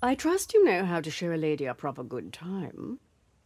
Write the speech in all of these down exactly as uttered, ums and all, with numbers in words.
I trust you know how to show a lady a proper good time.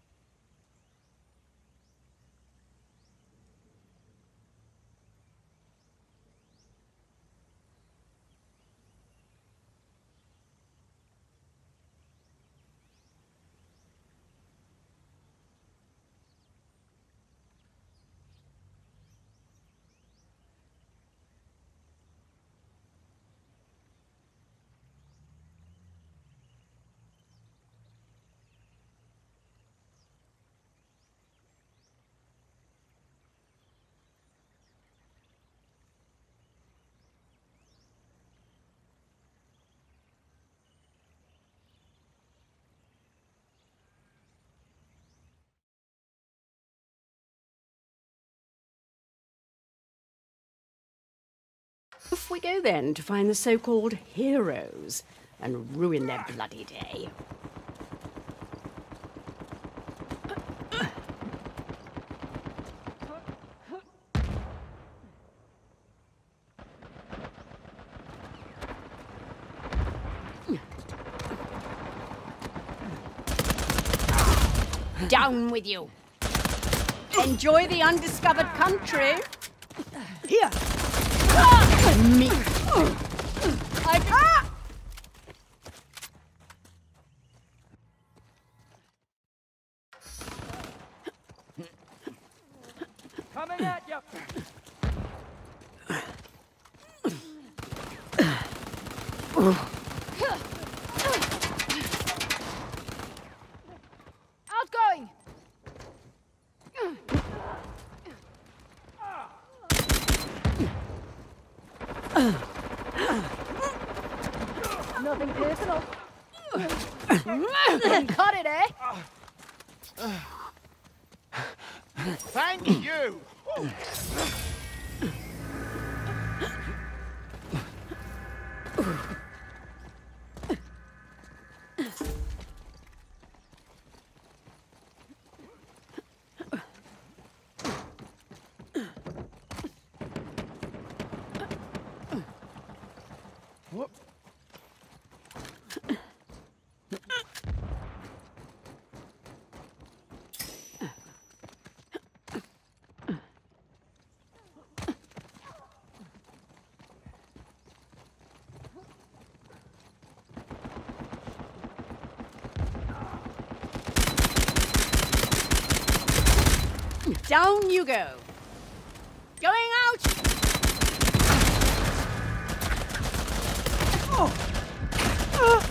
Off we go then to find the so-called heroes and ruin their bloody day. Down with you! Enjoy the undiscovered country! Here! Me! I... Ah! Coming at you! Outgoing! Nothing personal. Got it, eh? Thank you! Whoop. Down you go! Going out! Oh. Uh.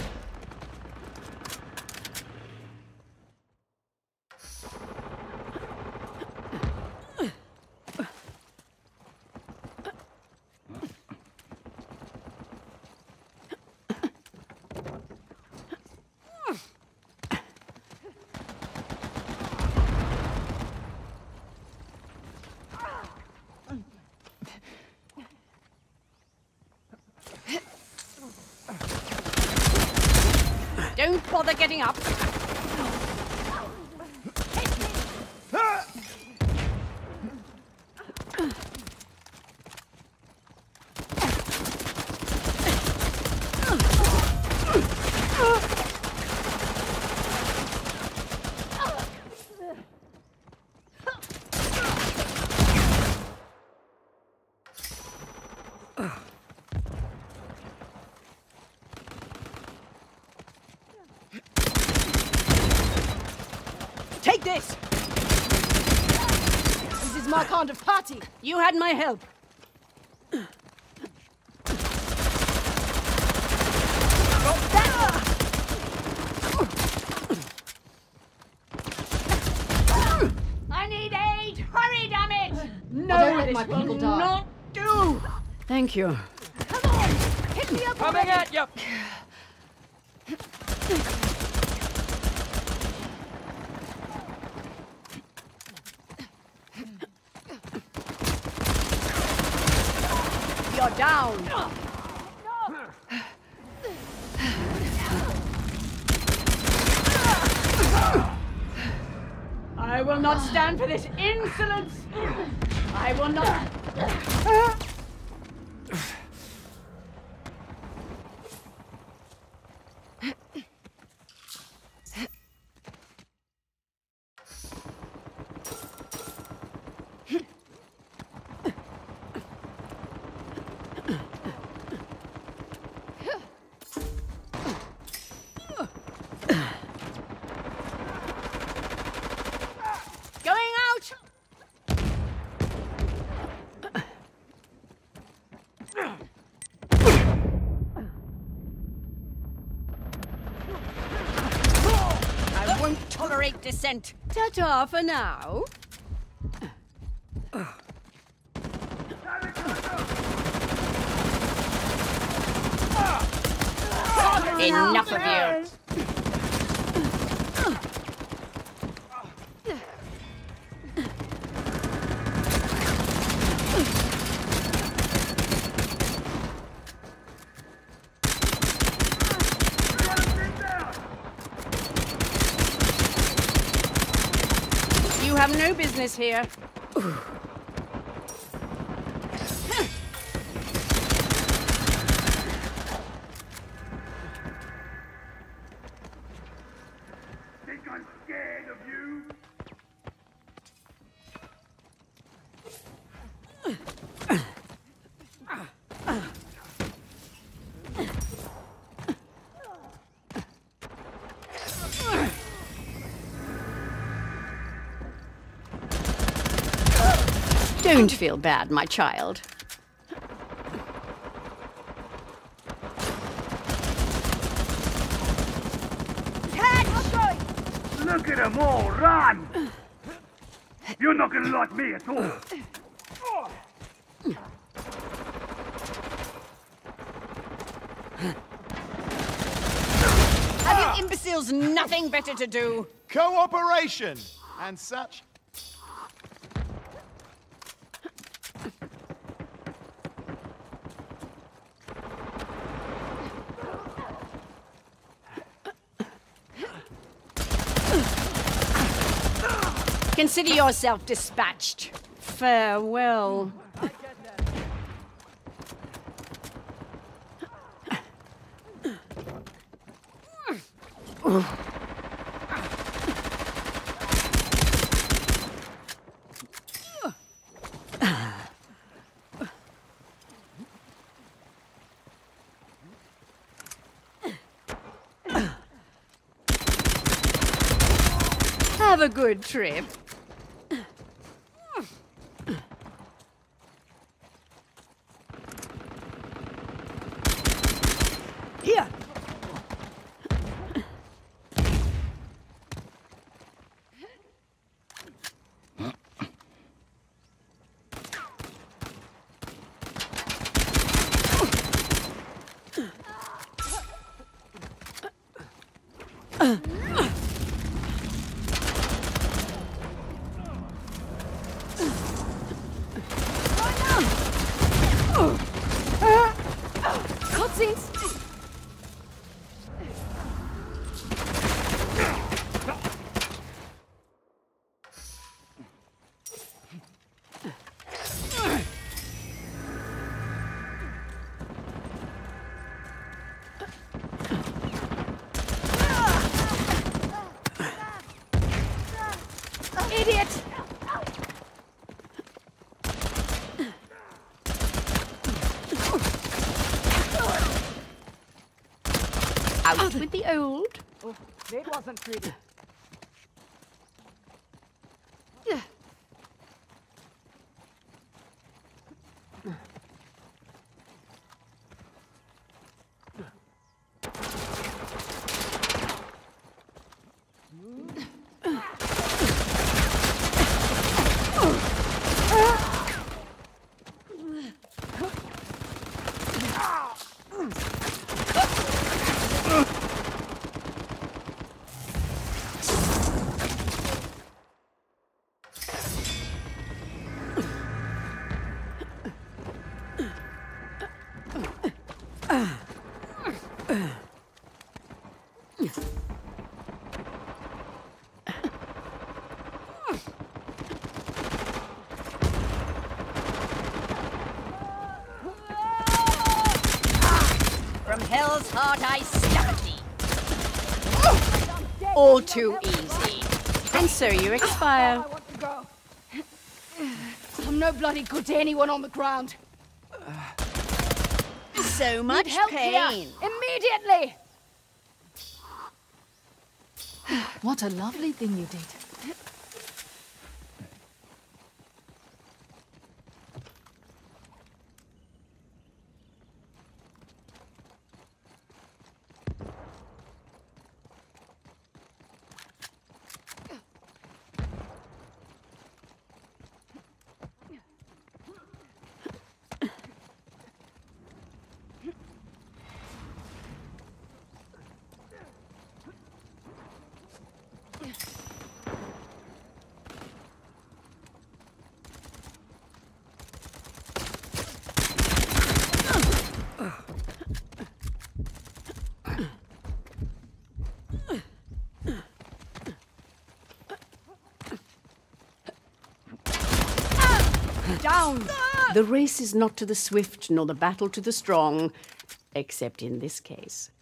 Don't bother getting up. Take this! This is my kind of party. You had my help. I need aid! Hurry, damn it! No, Don't let this my will people die. not do. Thank you. Come on! Hit me up Coming already. at you! You're down. No. I will not stand for this insolence. I will not. descent. Ta-ta for now. Enough of you. You have no business here. Think I'm scared of you? Don't feel bad, my child. Look at them all run! You're not gonna like me at all. Have you imbeciles nothing better to do? Cooperation and such. Consider yourself dispatched. Farewell. Have a good trip. Here. Cutscenes. Idiot! Out with the old. Oh, it wasn't pretty. From hell's heart I stab at thee. All too easy. And so you expire. I want to go. I'm no bloody good to anyone on the ground. So much Need help pain. here, immediately. What a lovely thing you did. down. The race is not to the swift, nor the battle to the strong, except in this case.